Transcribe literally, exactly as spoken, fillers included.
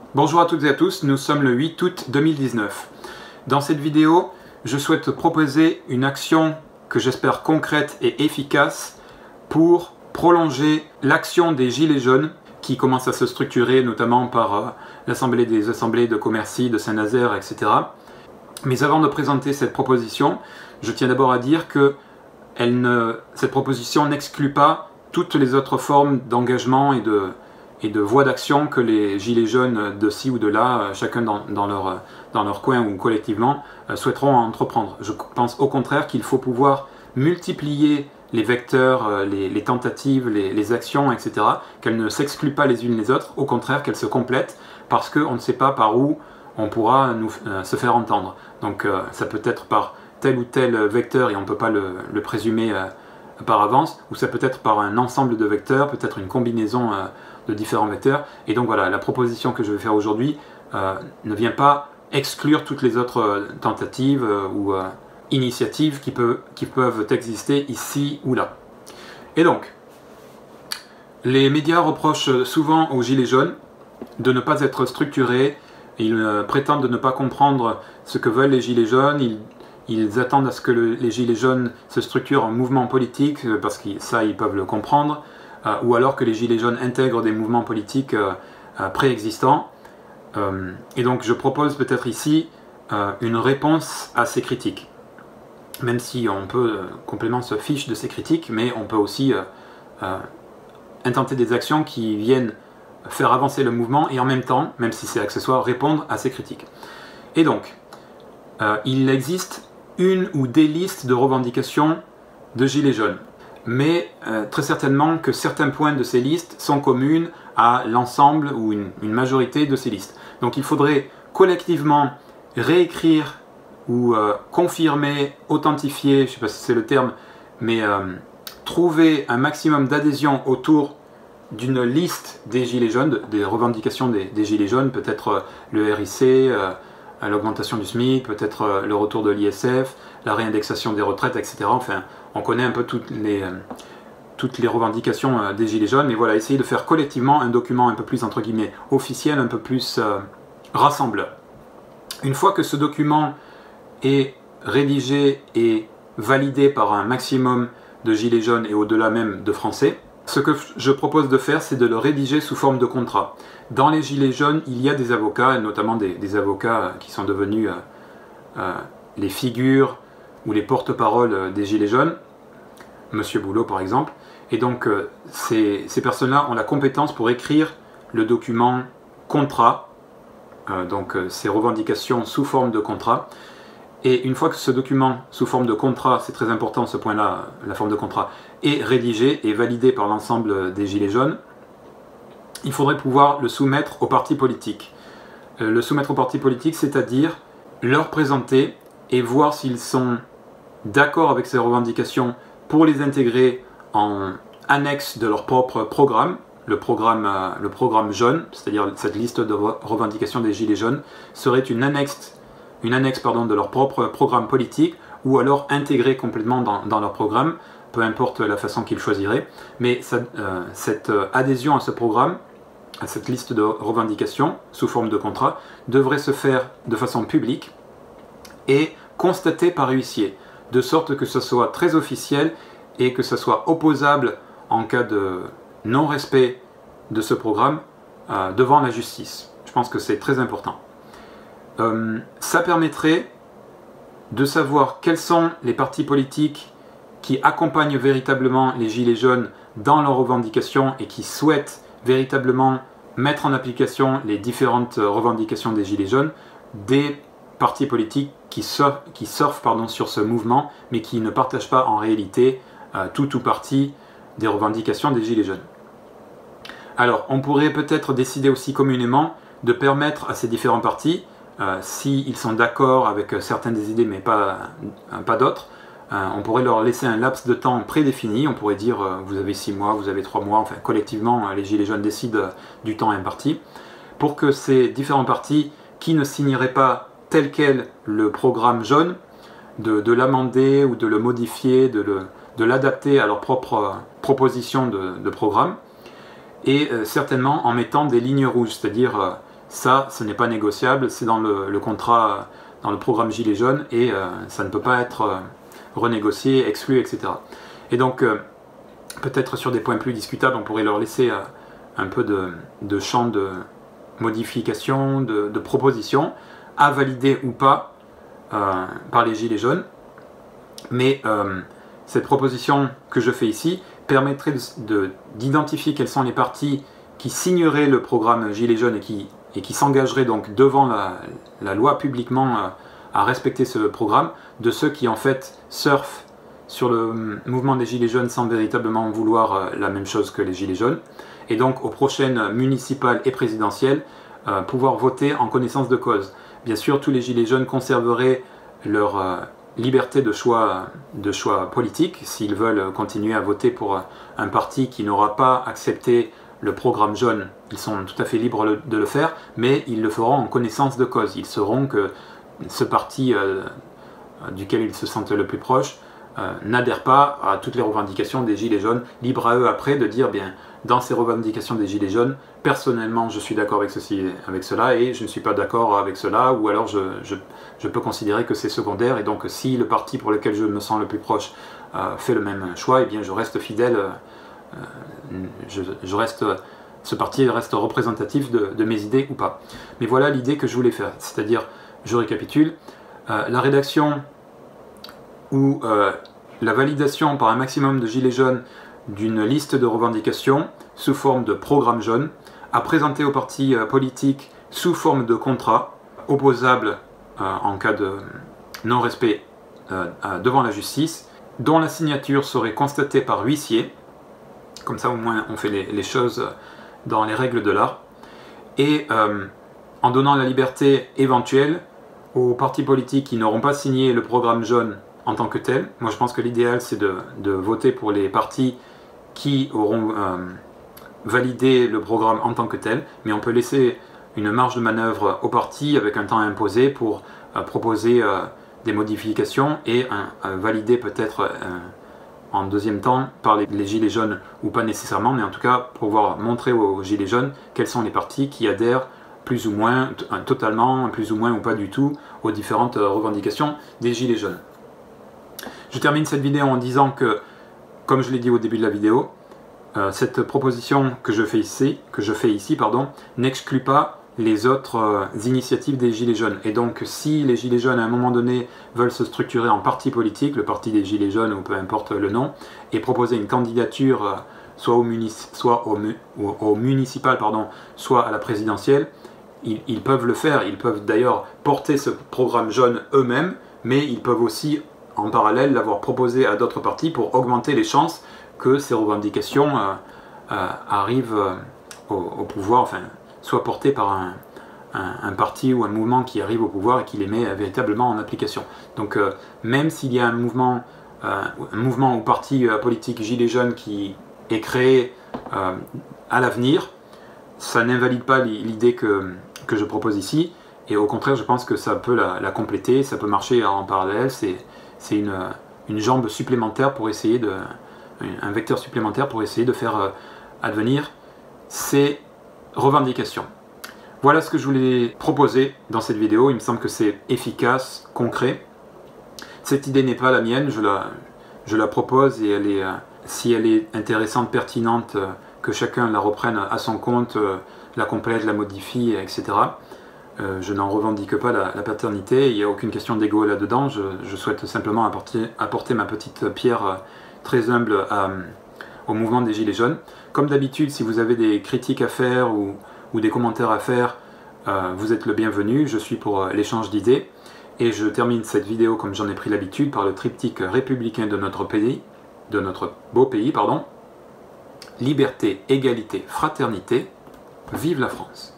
Bonjour à toutes et à tous, nous sommes le huit août deux mille dix-neuf. Dans cette vidéo, je souhaite proposer une action que j'espère concrète et efficace pour prolonger l'action des Gilets jaunes qui commence à se structurer notamment par euh, l'Assemblée des assemblées de Commercy, de Saint-Nazaire, et cetera. Mais avant de présenter cette proposition, je tiens d'abord à dire que elle ne, cette proposition n'exclut pas toutes les autres formes d'engagement et de, et de voies d'action que les Gilets jaunes de ci ou de là, chacun dans, dans, leur, dans leur coin ou collectivement, souhaiteront entreprendre. Je pense au contraire qu'il faut pouvoir multiplier les vecteurs, les, les tentatives, les, les actions, et cetera, qu'elles ne s'excluent pas les unes les autres, au contraire qu'elles se complètent, parce qu'on ne sait pas par où on pourra nous, euh, se faire entendre. Donc euh, ça peut être par tel ou tel vecteur et on ne peut pas le, le présumer euh, par avance, ou ça peut être par un ensemble de vecteurs, peut-être une combinaison euh, de différents vecteurs. Et donc voilà, la proposition que je vais faire aujourd'hui euh, ne vient pas exclure toutes les autres euh, tentatives euh, ou euh, initiatives qui, peut, qui peuvent exister ici ou là. Et donc, les médias reprochent souvent aux Gilets jaunes de ne pas être structurés. Ils euh, prétendent de ne pas comprendre ce que veulent les Gilets jaunes. Ils, ils attendent à ce que le, les Gilets jaunes se structurent en mouvement politique, euh, parce que ça, ils peuvent le comprendre. Euh, ou alors que les Gilets jaunes intègrent des mouvements politiques euh, euh, préexistants. Euh, et donc, je propose peut-être ici euh, une réponse à ces critiques. Même si on peut euh, complètement se fiche de ces critiques, mais on peut aussi euh, euh, intenter des actions qui viennent faire avancer le mouvement et en même temps, même si c'est accessoire, répondre à ces critiques. Et donc, euh, il existe une ou des listes de revendications de Gilets jaunes, mais euh, très certainement que certains points de ces listes sont communs à l'ensemble ou une, une majorité de ces listes. Donc il faudrait collectivement réécrire ou euh, confirmer, authentifier, je ne sais pas si c'est le terme, mais euh, trouver un maximum d'adhésion autour d'une liste des Gilets jaunes, des revendications des, des Gilets jaunes, peut-être euh, le R I C, euh, l'augmentation du SMIC, peut-être euh, le retour de l'I S F, la réindexation des retraites, et cetera. Enfin, on connaît un peu toutes les, euh, toutes les revendications euh, des Gilets jaunes, mais voilà, essayer de faire collectivement un document un peu plus, entre guillemets, officiel, un peu plus euh, rassembleur. Une fois que ce document est rédigé et validé par un maximum de Gilets jaunes et au-delà même de Français, ce que je propose de faire, c'est de le rédiger sous forme de contrat. Dans les Gilets jaunes, il y a des avocats, et notamment des, des avocats qui sont devenus euh, euh, les figures ou les porte-paroles des Gilets jaunes, Monsieur Boulot par exemple, et donc euh, ces, ces personnes-là ont la compétence pour écrire le document contrat, euh, donc euh, ces revendications sous forme de contrat. Et une fois que ce document sous forme de contrat, c'est très important ce point-là, la forme de contrat, est rédigé et validé par l'ensemble des Gilets jaunes, il faudrait pouvoir le soumettre aux partis politiques. Euh, le soumettre aux partis politiques, c'est-à-dire leur présenter et voir s'ils sont d'accord avec ces revendications pour les intégrer en annexe de leur propre programme, le programme, euh, le programme jaune, c'est-à-dire cette liste de revendications des Gilets jaunes, serait une annexe une annexe pardon, de leur propre programme politique, ou alors intégrée complètement dans, dans leur programme, peu importe la façon qu'ils choisiraient. Mais ça, euh, cette adhésion à ce programme, à cette liste de revendications, sous forme de contrat, devrait se faire de façon publique et constatée par huissier, de sorte que ce soit très officiel et que ce soit opposable en cas de non-respect de ce programme euh, devant la justice. Je pense que c'est très important. Euh, ça permettrait de savoir quels sont les partis politiques qui accompagnent véritablement les Gilets jaunes dans leurs revendications et qui souhaitent véritablement mettre en application les différentes revendications des Gilets jaunes, des partis politiques qui surfent, qui surfent pardon, sur ce mouvement, mais qui ne partagent pas en réalité euh, tout ou partie des revendications des Gilets jaunes. Alors, on pourrait peut-être décider aussi communément de permettre à ces différents partis, Euh, s'ils sont d'accord avec euh, certaines des idées mais pas, euh, pas d'autres, euh, on pourrait leur laisser un laps de temps prédéfini, on pourrait dire euh, vous avez six mois, vous avez trois mois, enfin collectivement euh, les Gilets jaunes décident euh, du temps imparti, pour que ces différents partis qui ne signeraient pas tel quel le programme jaune, de, de l'amender ou de le modifier, de, le, de l'adapter à leur propre euh, proposition de, de programme, et euh, certainement en mettant des lignes rouges, c'est-à-dire euh, ça, ce n'est pas négociable, c'est dans le, le contrat, dans le programme Gilets jaunes, et euh, ça ne peut pas être euh, renégocié, exclu, et cetera. Et donc, euh, peut-être sur des points plus discutables, on pourrait leur laisser euh, un peu de, de champ de modification, de, de propositions, à valider ou pas euh, par les Gilets jaunes. Mais euh, cette proposition que je fais ici permettrait d'identifier quels sont les partis qui signeraient le programme Gilets jaunes et qui, et qui s'engageraient donc devant la, la loi publiquement euh, à respecter ce programme, de ceux qui en fait surfent sur le mouvement des Gilets jaunes sans véritablement vouloir euh, la même chose que les Gilets jaunes, et donc aux prochaines municipales et présidentielles, euh, pouvoir voter en connaissance de cause. Bien sûr, tous les Gilets jaunes conserveraient leur euh, liberté de choix, de choix politique, s'ils veulent continuer à voter pour un parti qui n'aura pas accepté le programme jaune, ils sont tout à fait libres de le faire, mais ils le feront en connaissance de cause. Ils sauront que ce parti euh, duquel ils se sentent le plus proche euh, n'adhère pas à toutes les revendications des Gilets jaunes, libre à eux après de dire, bien, dans ces revendications des Gilets jaunes, personnellement je suis d'accord avec ceci, avec cela, et je ne suis pas d'accord avec cela, ou alors je, je, je peux considérer que c'est secondaire, et donc si le parti pour lequel je me sens le plus proche euh, fait le même choix, et bien je reste fidèle, euh, je, je reste, ce parti reste représentatif de, de mes idées ou pas. Mais voilà l'idée que je voulais faire, c'est-à-dire, je récapitule, euh, la rédaction ou euh, la validation par un maximum de Gilets jaunes d'une liste de revendications sous forme de programme jaune, à présenter aux partis euh, politiques sous forme de contrat, opposable euh, en cas de non-respect euh, euh, devant la justice, dont la signature serait constatée par huissier, comme ça au moins on fait les, les choses dans les règles de l'art, et euh, en donnant la liberté éventuelle aux partis politiques qui n'auront pas signé le programme jaune en tant que tel. Moi je pense que l'idéal c'est de, de voter pour les partis qui auront euh, validé le programme en tant que tel, mais on peut laisser une marge de manœuvre aux partis avec un temps imposé pour euh, proposer euh, des modifications et euh, valider peut-être euh, en deuxième temps par les, les Gilets jaunes ou pas nécessairement, mais en tout cas pouvoir montrer aux Gilets jaunes quels sont les partis qui adhèrent plus ou moins, totalement, plus ou moins ou pas du tout aux différentes revendications des Gilets jaunes. Je termine cette vidéo en disant que, comme je l'ai dit au début de la vidéo, euh, cette proposition que je fais ici, que je fais ici, pardon, n'exclut pas les autres euh, initiatives des Gilets jaunes. Et donc, si les Gilets jaunes, à un moment donné, veulent se structurer en parti politique, le parti des Gilets jaunes, ou peu importe le nom, et proposer une candidature euh, soit, au, munici soit au, mu au, au municipal, pardon, soit à la présidentielle, ils, ils peuvent le faire. Ils peuvent d'ailleurs porter ce programme jaune eux-mêmes, mais ils peuvent aussi, en parallèle, l'avoir proposé à d'autres partis pour augmenter les chances que ces revendications euh, euh, arrivent euh, au, au pouvoir, enfin, soient portées par un, un, un parti ou un mouvement qui arrive au pouvoir et qui les met euh, véritablement en application. Donc euh, même s'il y a un mouvement, euh, un mouvement ou parti euh, politique Gilets jaunes qui est créé euh, à l'avenir, ça n'invalide pas l'idée que, que je propose ici, et au contraire je pense que ça peut la, la compléter, ça peut marcher en parallèle, c'est une, une jambe supplémentaire pour essayer de, un vecteur supplémentaire pour essayer de faire advenir ces revendications. Voilà ce que je voulais proposer dans cette vidéo. Il me semble que c'est efficace, concret. Cette idée n'est pas la mienne, je la, je la propose, et elle est, si elle est intéressante, pertinente, que chacun la reprenne à son compte, la complète, la modifie, et cetera. Euh, je n'en revendique pas la, la paternité, il n'y a aucune question d'ego là-dedans, je, je souhaite simplement apporter, apporter ma petite pierre euh, très humble à, au mouvement des Gilets jaunes. Comme d'habitude, si vous avez des critiques à faire ou, ou des commentaires à faire, euh, vous êtes le bienvenu, je suis pour euh, l'échange d'idées. Et je termine cette vidéo, comme j'en ai pris l'habitude, par le triptyque républicain de notre pays, de notre beau pays, pardon. Liberté, égalité, fraternité, vive la France!